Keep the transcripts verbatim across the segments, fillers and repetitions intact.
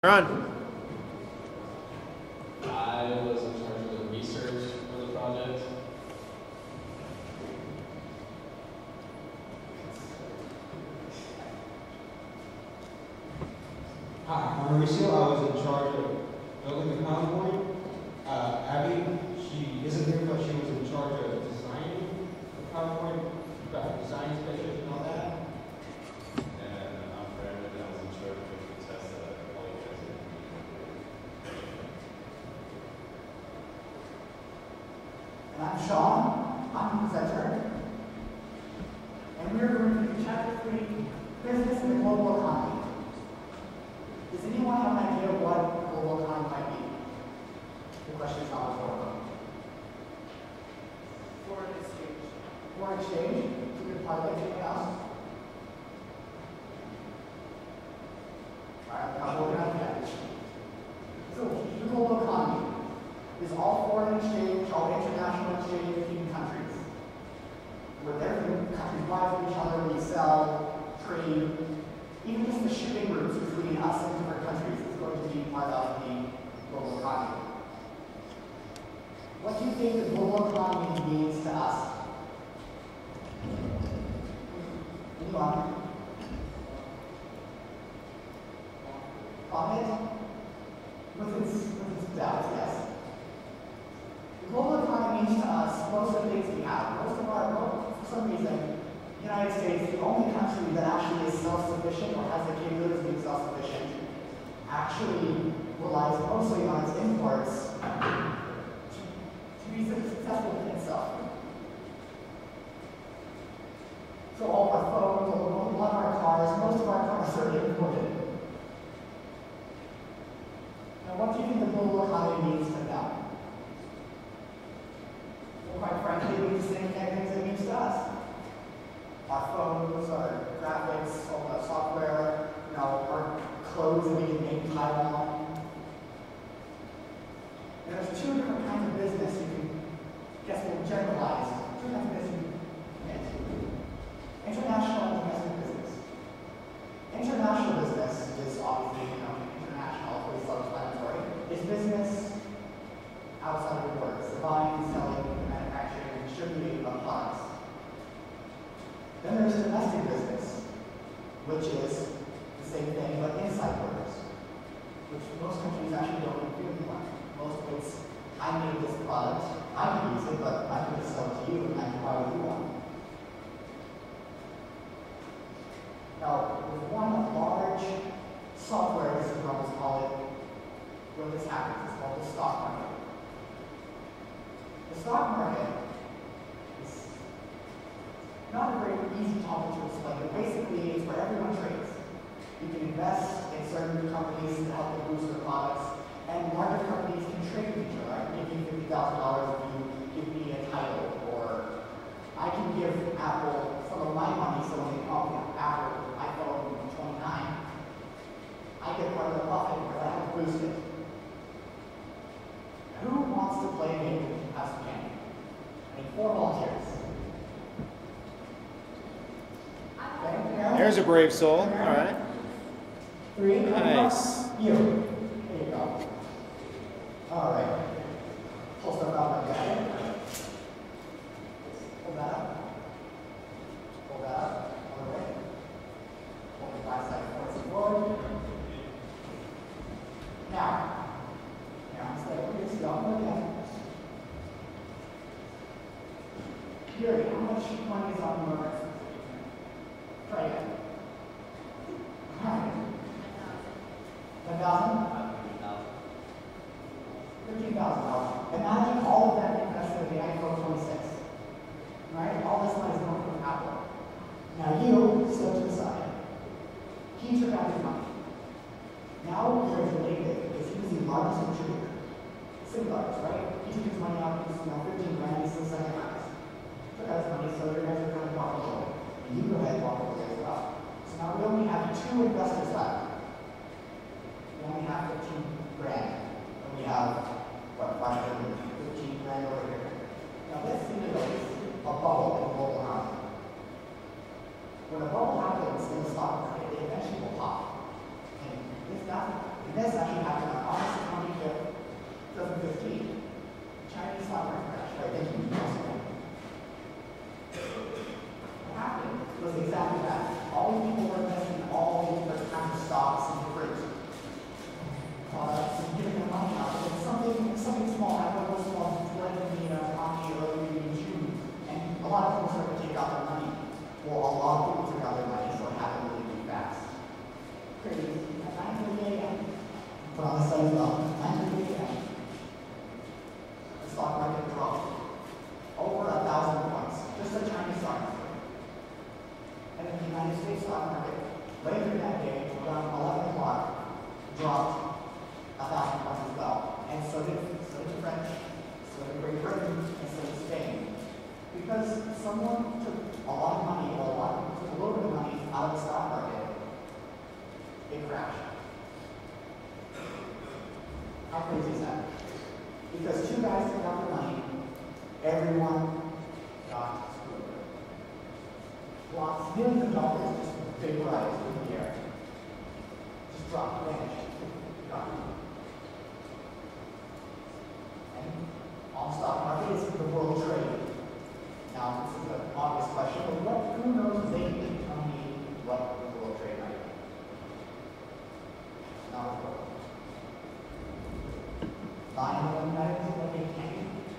You're on. I was in charge of the research for the project. Hi, I'm Mauricio. I was in charge of building the convoy. Uh, Abby, she isn't here, but she was in charge of designing the convoy, graphic design sketches and all that. And I'm Brandon, and I was in charge of the test that all you guys did. And I'm Sean, I'm the presenter. And we're going to do chapter three, Business in the Global Economy. Does anyone have an idea of what global economy might be? The question is not rhetorical. Foreign exchange. Foreign exchange? You could probably anything else. Alright, now we're going to have that. So, the global economy is all foreign exchange, all international exchange between countries. Where different countries buy from each other, we sell, trade, even just the shipping routes between us and different countries is going to be part of the global economy. What do you think the global economy means to us? Anyone? Comment? With its, with its doubts, yes. The global economy means to us most of the things we have. Most of our, for some reason, the United States, the only country that actually is self-sufficient or has the capability of being self-sufficient, actually relies mostly on its imports to, to be successful in itself. So all of our phones, a lot of our cars, most of our cars are imported. Now what do you think the global economy means to them? Well, quite frankly, it means the same things it means to us. Our phones, our graphics, all the software, you know, our clothes that we can make in Taiwan. And there's two different kinds of business you can, guess we'll generalize. Two kinds of business you can get. International and domestic business. International business is obviously, you know, international, pretty self-explanatory. It's business outside of the borders, the buying, selling, manufacturing, and distributing of products. Then there's domestic business, which is the same thing but inside borders, which most countries actually don't do anymore. Most of it's, I made this product, I can use it, but I can just sell it to you and I can buy what you want. Now, with one large software, this is what we call it, when this happens, it's called the stock market. The stock market is not a very easy topic to explain, but basically it's where everyone trades. You can invest in certain companies to help them boost their products, and larger companies can trade with each other. I can give you fifty thousand dollars if you give me a title, or I can give Apple some of my money so when they call me Apple iPhone twenty-nine, I get part of the profit because I have to boost it. Who wants to play a game with us again? I mean, four volunteers. There's a brave soul. All right. Three. Nice. You. There you go. All right. Pull stuff out like that. Pull that up. Pull that up. All the way. Pull the back side towards the forward. Now. Now, instead of this, y'all look at Yuri, how much money is on your record? Try it. ten thousand? fifteen thousand dollars. Imagine all of that invested in the iPhone twenty-six. Right? All this money is going from Apple. Now you stood to the side. He took out his money. Now you're related because he was the largest contributor. Similar, right? He took his money out, he was, you know, fifteen grand, he's still second highest. Took out his money, so you guys are kind of walking away. And you go ahead and walk away as well. So now we only have two investors left. We only have fifteen grand. And we have, what, five hundred fifteen grand over here. Now let's simulate a bubble in the global economy. When a bubble happens in the stock market, it eventually will pop. And this, that, in this This actually happened on August twenty-fifth, twenty fifteen. Chinese stock market crash. Right, thank you. What happened was exactly that. All these people were investing in all these different kinds of stocks and fruit products and giving them money out. It's something, something small. I know it was small, led to me in a county early in June, and a lot of people started to take out their money. Well, a lot of people took out their money, so it happened really, really fast. Crazy. At nine thirty a m Put on the site as well. nine thirty a m The stock market dropped over a thousand points. Just the Chinese stock market. And then the United States stock market, later that day, around eleven o'clock, dropped a thousand points as well. And so did, so did the French, so did Great Britain, and so did Spain. Because someone took a lot of money, or a lot, took a little bit of money out of the stock market, it crashed. How crazy is that? Because two guys took out their money, everyone got screwed. Lots, millions of dollars just vaporized in the air. Just dropped, vanished, gone. And on the stock market is the world trade. Now, this is an obvious question, but what, who knows vaguely, tell me what the world trade might be? Not a clue. nine eleven items, what they can.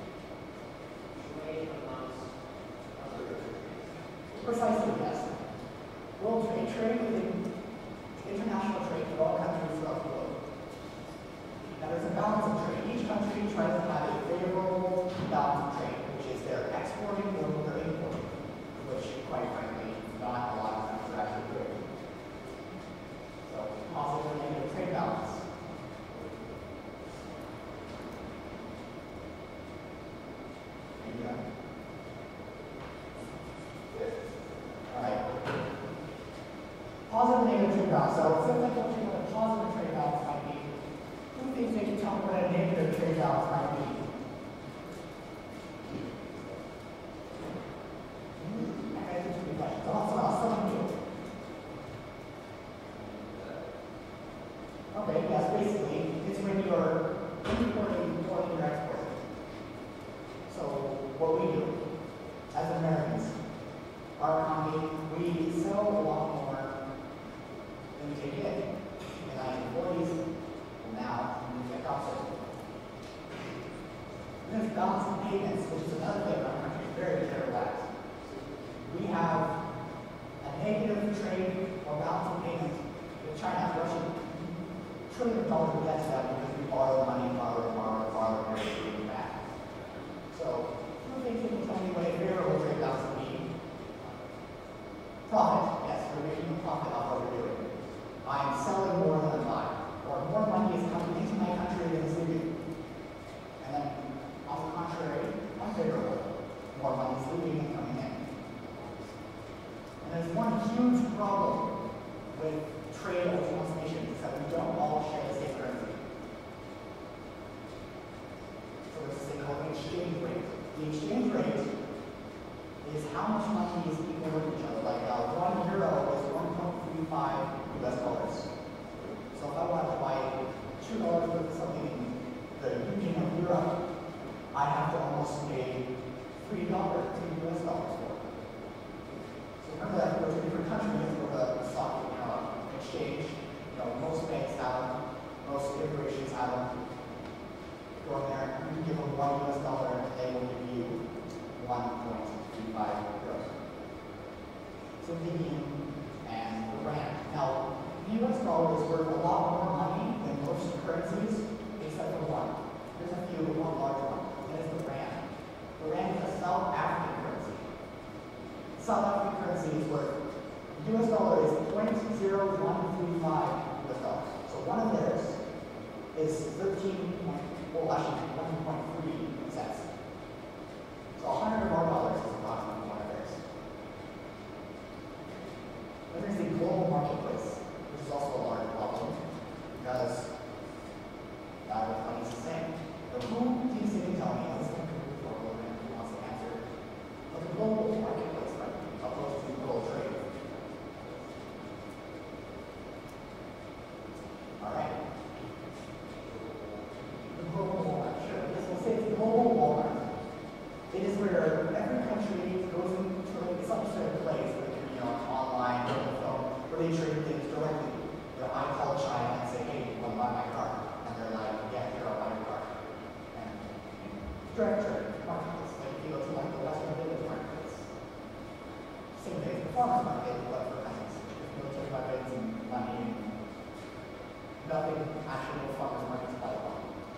Precisely, yes. World trade, trade within international trade with all countries throughout the globe. Now there's a balance of trade. Each country tries to have a favorable balance of trade, which is they're exporting or they're importing, which, quite frankly, not a lot of countries are actually doing. So, positive or negative trade balance. Yeah. Alright. Positive and negative trade balance. So, since I told you what a positive trade balance might be, who thinks they can tell me what a negative trade balance might be? I got two questions. I'll ask someone new. Okay, yes, basically, it's when you're importing, importing, or exporting. So, what we do as Americans, our economy, we sell a lot more than we take in. In the nineteen forties, and now, we take opposite. And there's balance of payments, which is another thing our country is very terrible at. We have a negative trade or balance of payments with China, Russia, trillion of dollars of debt to that because we borrow money, borrow, borrow, borrow, and everything back. So, who thinks they can tell me what a variable trade balance would be? Profit, yes, we're making a profit off what we're doing. I am selling more than I'm buying, or more money is coming into my country than is leaving. And then, on the contrary, unfavorable, more money is leaving than coming in. And there's one huge problem with trade of most nations is that we don't all share the same currency. So there's this thing called the exchange rate. The exchange rate is how much money is equal with each other. Like uh, one euro is one point three five U S dollars. So if I want to buy two dollars worth of something in the Union of Europe, I have to almost pay three dollars, three U S dollars for it. So remember that goes to different countries for the stock uh, exchange. You know, most banks have them, most corporations have them. Go in there, you can give them one U S dollar, and they will give you one point three five euros. So the yen and the rand. Now, the U S dollar is worth a lot more money than most currencies, except for one. There's a few, but one large one. That is the rand. The rand is a South African currency. South African currency is worth, the U S dollar is zero point zero one three five U S dollars. So one of theirs is thirteen point, well actually one point three cents. So a hundred of our dollars is approximately one of theirs. Then there's the global marketplace, which is also a large problem because not everybody is the same. But who thinks they can tell me, this is a program who wants to answer, what the global marketplace might be opposed to world trade? Alright. actual farmers markets by law.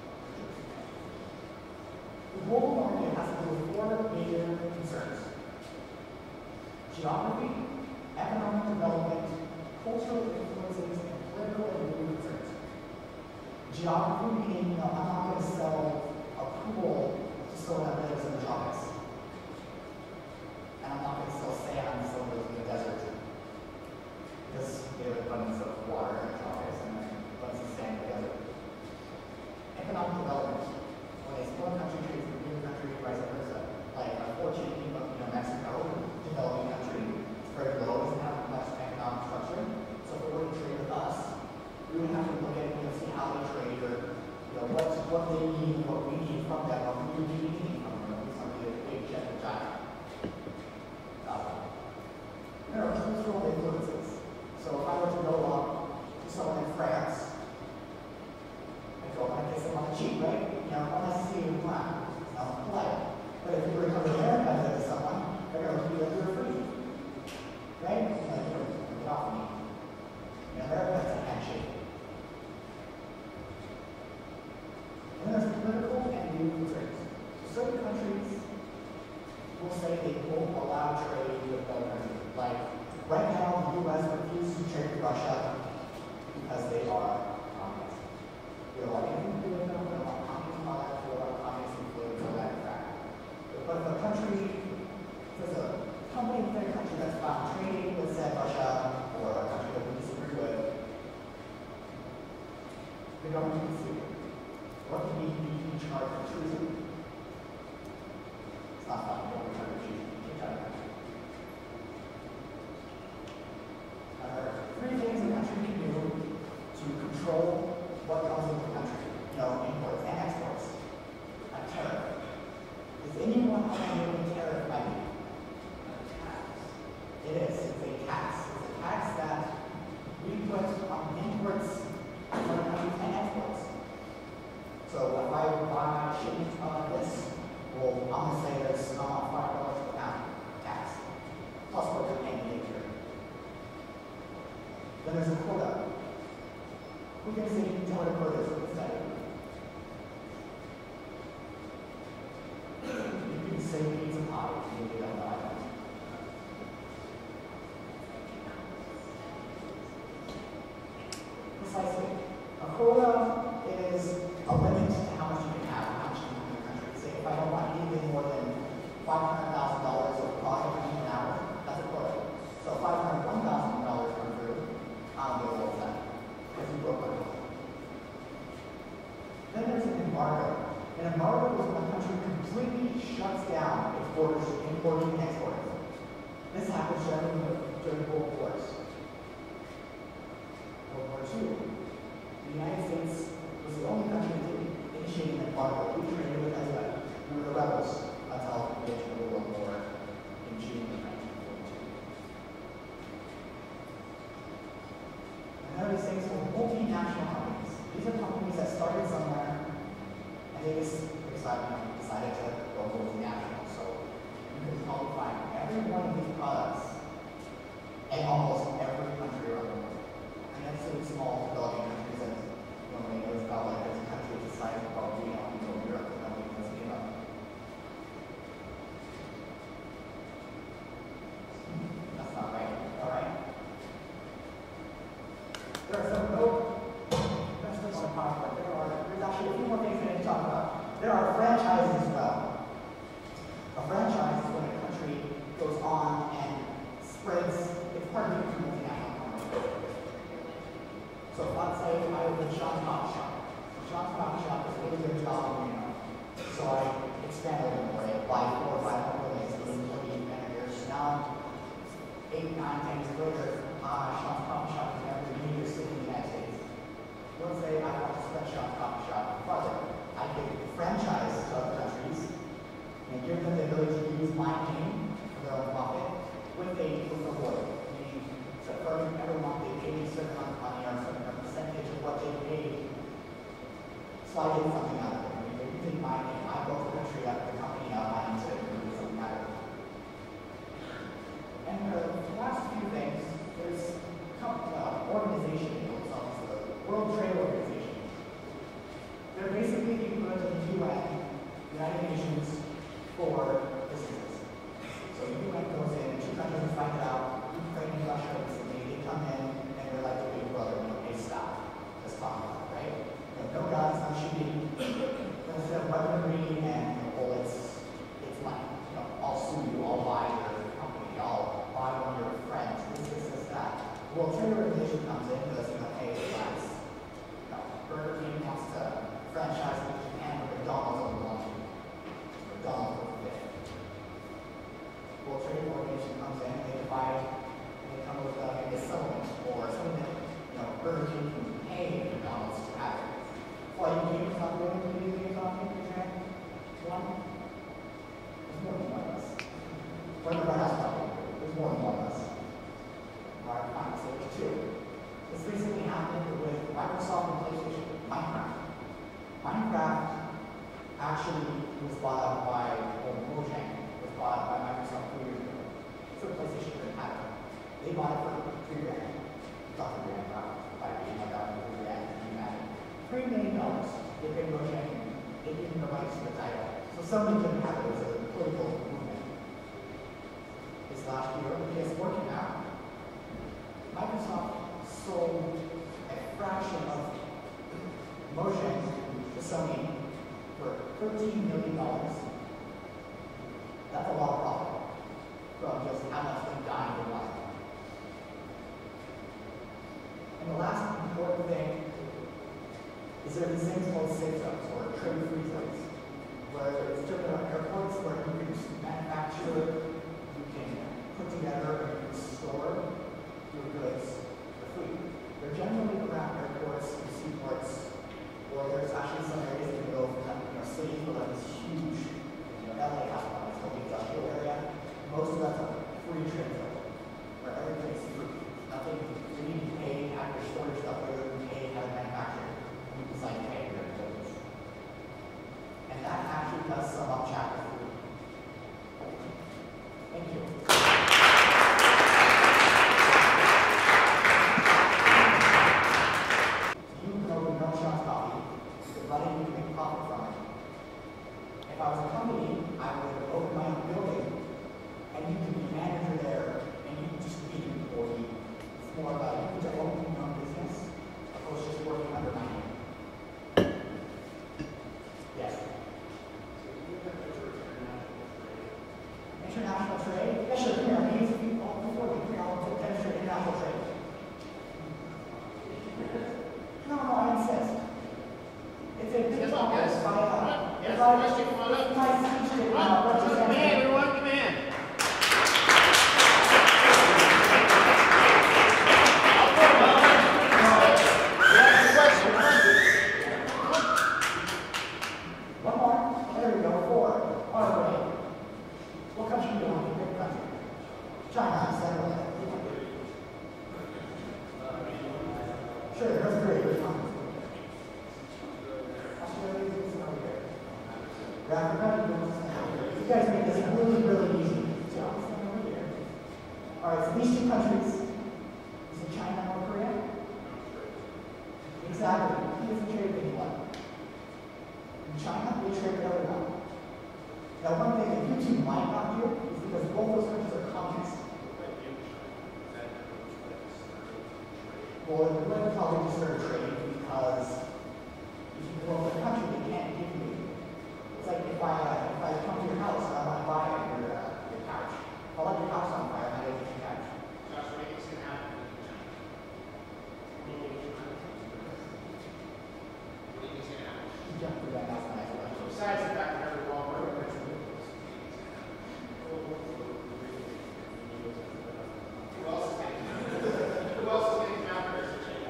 The global market has to do with four major concerns: geography, economic development, cultural influences, and political and legal concerns. Geography meaning, you know, I'm not going to sell a pool to someone that lives in the tropics. And I'm not going to sell sand to someone who lives in the desert. Because we have abundance of water in the tropics and abundance of sand in the desert. Economic development. When a small country trades with a bigger country, vice versa. Like, unfortunately, you know, Mexico, developing country, it's very low, doesn't have much economic structure. So if we were to trade with us, we would have to look at, you know, see how they trade, or, you know, what, what they need, what we need from them, what we would be needing from them. It's something that big check and giant. Uh, there are cultural influences. So if I were to go up to someone in France, I go and I kiss them on the cheek, right? You know, unless you see them black. It's not polite. But if you were to come to America and visit someone, they're going to be like, you're free. Right? Like, you're get off me. In America, it's a handshake. And then there's political and legal concerns. So certain countries will say they won't allow trade with other countries. Like, right now, the U S refuses to trade with Russia because they are communists. We don't want anything to do with them, we don't want communist products, we don't want communist influence, all that crap. But if a country, if there's a company within a country that's found trading with, said, Russia, or a country that we disagree with, the government can sue. What can be, be charged for treason? It's not fun, you don't charge for treason, you can't charge for treason. Three things a country can do to control what comes into the country, you know, imports and exports. A tariff. Does anyone know what a tariff might be? A tax. It is. It's a tax. It's a tax that we put on imports from countries and exports. So if I buy a shipment of this, well, I'm going to say there's uh, five dollars per pound tax, plus what they're paying me here. Then there's a quota. Who can say you tell what a quota is with the study? You can say pizza pie if you don't know that. Precisely. A quota is a limit to how much you can have, how much you can have in your country. Say if I don't want anything more than five hundred thousand dollars of product an hour, that's a quota. So five hundred one thousand dollars come through, I'll go with that. Because you broke my quota. Then there's an embargo. An embargo is when a country completely shuts down its borders, importing and exporting. This happens during the during World Wars. World War Two. The United States was the only country that didn't initiate an embargo. We traded with everybody. We were the rebels until we entered the World War in June of nineteen forty-two. And then these things are multinational companies. These are companies that started somewhere and they just decided, decided to go multinational. So you can probably find every one of these products in almost every country around the world. And that's really small developing countries that nobody knows about. Like there's a country the size of probably, you know, you know, Europe that nobody knows anything about. That's not right. All right. There are some no. That's just on PowerPoint. There are. There's actually a few more things I need to talk about. There are franchises as well. A franchise is when a country goes on and spreads. It's part of the multinational company. So let's say I open Sean's Coffee Shop. Sean's Coffee Shop is really good job, you know. So I expand a little more. I apply four or five more buildings to the employee managers. Now, eight, nine, ten years later, uh, Sean's Coffee Shop is never in New York City, in the United States. Let's say I want to spread Sean's Coffee Shop farther. I could franchise to other countries and give them the ability to use my name for their own profit with a with a reward. So for every month they pay me a certain amount of money or a certain percentage of what they paid. So I get something out of it. I mean, they're using my name. I built the country up, the company up, I need to do something out of it. And the last few things, there's uh, organization, the World Trade Organization. buy it for three grand. Not three grand, not five grand, like that, three grand, can you imagine? Three million dollars, they paid Moshe, they gave him the rights to the title. So somebody can have it as a political movement. This last year, P S four came out. Microsoft sold a fraction of Moshe to Sony for thirteen million dollars. That's a lot of profit from just how much they died in life. And the last important thing is there are these things called safe zones or trade-free zones, where it's different on airports where you can manufacture, you can put together, and you can store your goods for free. They're generally around airports and seaports, or there's actually some areas in the middle of you know, cities where like this huge, you know, L A has one, it's called the industrial area. Most of that's a free trade zone, where everything is free. Nothing, you need to pay, have your storage stuff, whether you pay, how to manufacture, you decide to pay your goods. And that actually does sum up chapter three. Thank you. You know the no shots coffee, the money you can make profit from it. If I was a company, I would open my own building, and you can be manager there, and you can just be an employee. It's more about you to open your own business, opposed to just working under my name. Yes. International trade? Yeah, sure, come here. I mean, before we come here, I'll demonstrate international trade. No, no, I insist. It's a good talk by uh, Yes, by- question, come on up. my speech that, uh, represents- Come in, everyone, come in. One more. There we go. Four. All right. What country do you want? Pick a country. China. Settle it. Sure, that's great. Which one? Australia is over here. Africa. You guys make this really, really easy. So, over here. All right. So these two countries. Is it China or Korea? Exactly. He doesn't trade with anyone. In China, they trade with everyone. Now, one thing that you two might not do is because both those countries are communists. Well, it would probably just start trading because if you go to the country, they can't give you. It's like if I uh, if I come to your house and I want to buy your uh, your couch, if I let your house on fire, I get your couch. Josh, what do you think's gonna happen? What do you think's gonna happen? What do you think's gonna happen? You jump through that house and I get your Besides the fact that every wall works. Who else is getting out? Who else is getting out there?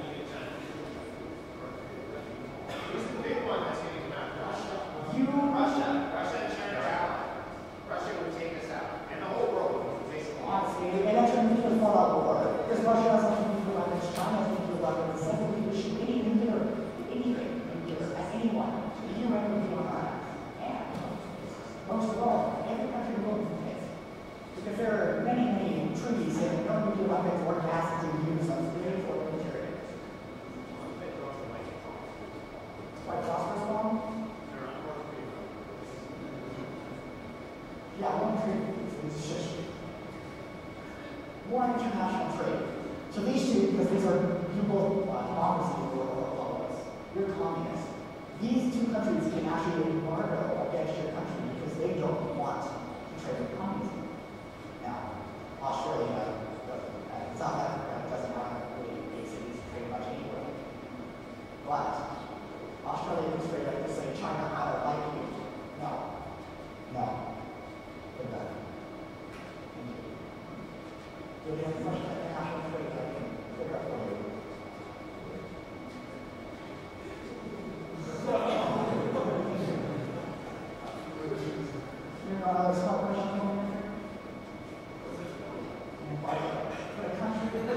Who's the big one that's getting out? Russia. You Russia. Russia and China are allies. Russia would take us out. And the whole world would basically. honestly, and that's when nuclear fallout war. Because Russia has nothing to do with weapons, China has nothing to do with weapons. The second we issue any nuclear, anything nuclear at anyone, the U N would be on our ass. And most of all, every country in the world is pissed. Because there are many, many treaties that no nuclear weapons or gases to use on civilians or military. White phosphorus bomb? Yeah, one trade. It's just more international trade. So these two, because these are people, uh, democracies or republics, you're communists. These two countries can actually embargo against your country because they don't want to trade with communism. Now, Australia, uh, South Africa doesn't have really big cities to trade much anyway. But Australia can straight up just say, China, I don't like you. No. No. Good enough. Thank you. Do you have a question about international trade that I can figure out for you? You know, uh, small question over here? And, uh, put a country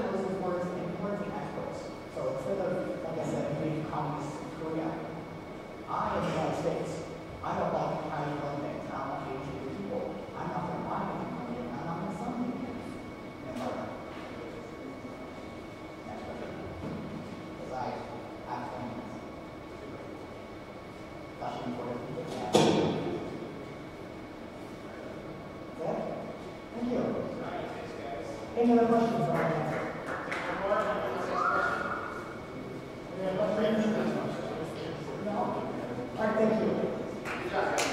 flashing for it. Yeah. Thank you. Any other questions? All right. No? All right, thank you. Good job, guys.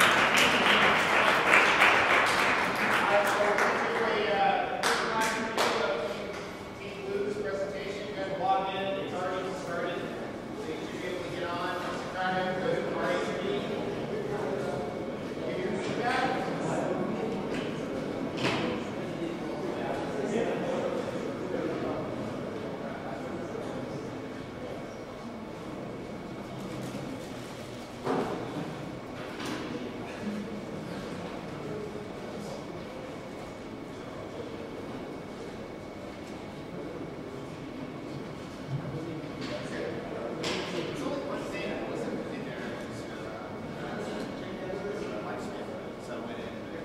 All right, so typically, uh, this is my review of Team Blue's presentation. You guys log in, it's already started. So you should be able to get on, subscribe, go to R H B. Give your feedback. It's only one thing that wasn't in there. It's, uh, lifespan. So I went in there.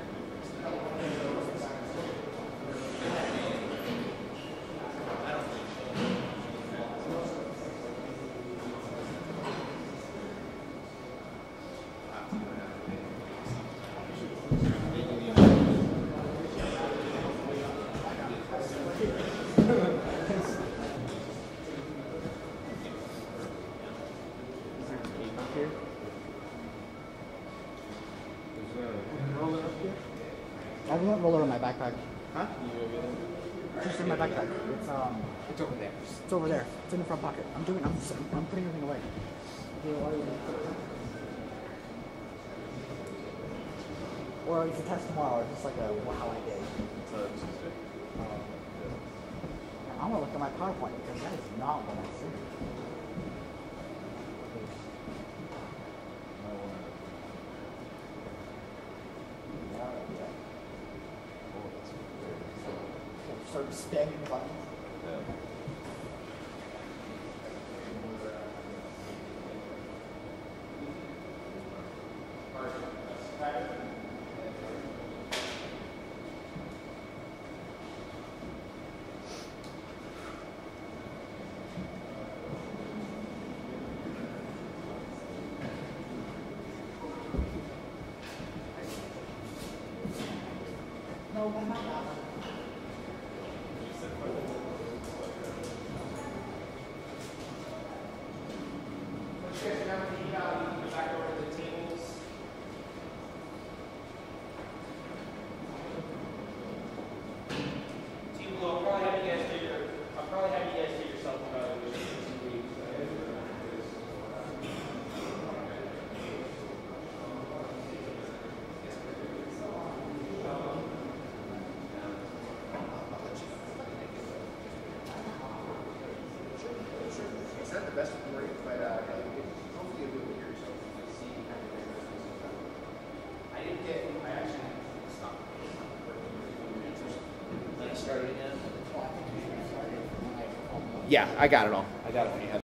I don't think I have a roller in my backpack. Huh? It's just in my backpack. It's um, It's over there. it's over there. It's in the front pocket. I'm doing. I'm. I'm putting everything away. Or you can test tomorrow, or just like a how I did. Um, I'm gonna look at my PowerPoint because that is not what I see. Start spamming the buttons. No, I'm not that. Once you guys are done with the eval, you can go back over to the tables. Team Blue, I'll probably have you guys do your, I'll probably have you guys do your self-evaluation in two weeks. It's not the best for you, but uh, hopefully you'll be able to hear yourself. I didn't get, I actually stopped. Then I started again. Yeah, I got it all. I got it when you had